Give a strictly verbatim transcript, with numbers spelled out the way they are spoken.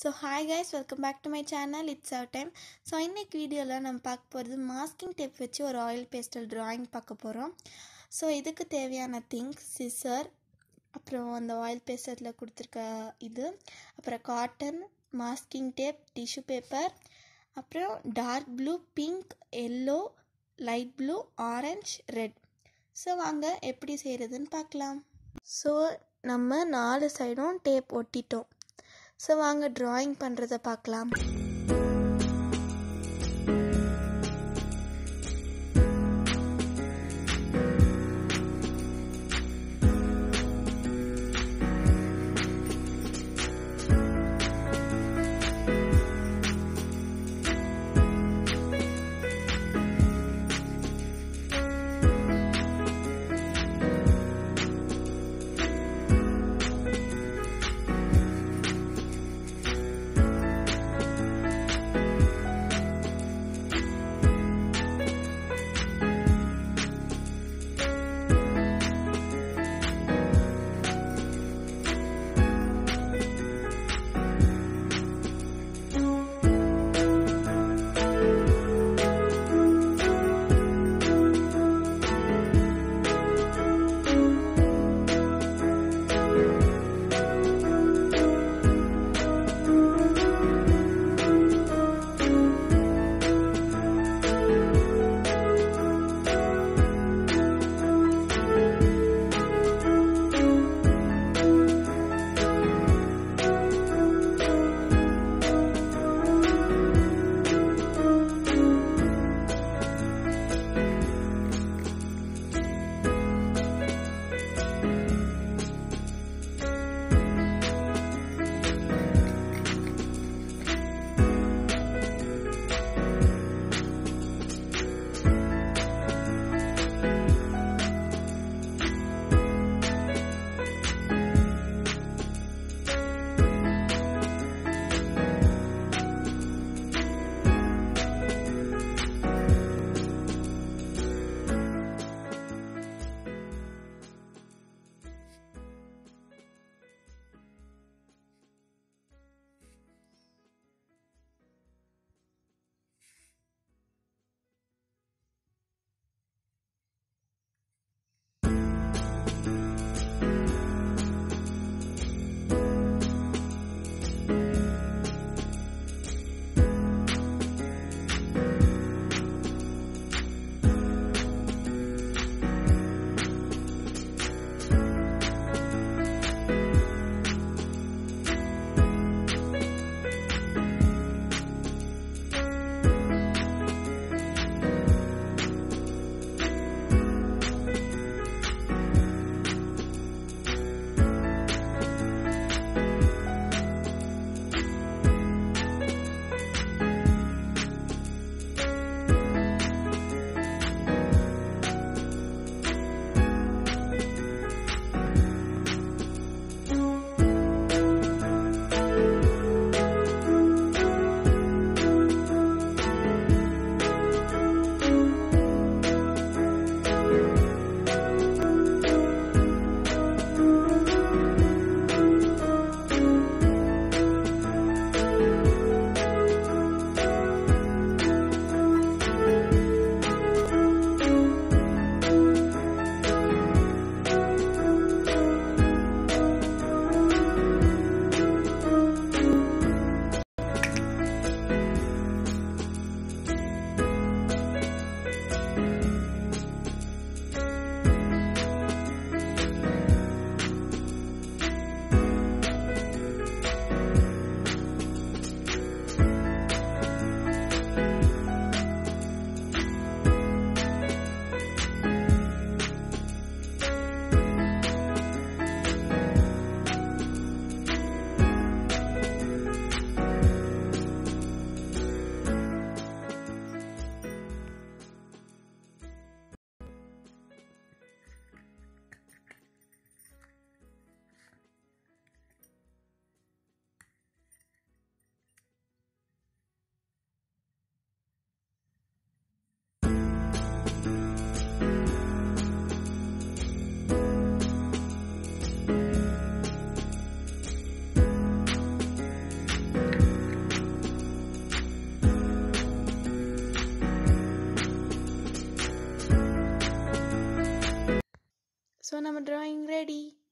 So hi guys, welcome back to my channel. It's our time. So இன்னைக்கு வீடியோல நம்ம பார்க்க போறது மாஸ்கிங் டேப் வச்சு ஒரு ஆயில் பேஸ்டல் drawing பார்க்க போறோம். So இதுக்கு தேவையான things scissor, அப்புறம் அந்த ஆயில் பேஸ்டல்ல கொடுத்திருக்க இது, அப்புறம் cotton, masking tape, tissue paper, அப்புறம் dark blue, pink, yellow, light blue, orange, red. So வாங்க எப்படி செய்கிறதுன்னு பார்க்கலாம். ஸோ நம்ம நாலு சைடும் டேப் ஒட்டிட்டோம். ஸோ வாங்க ட்ராயிங் பண்ணுறதை பார்க்கலாம். ஸோ நம்ம ட்ராயிங் ரெடி.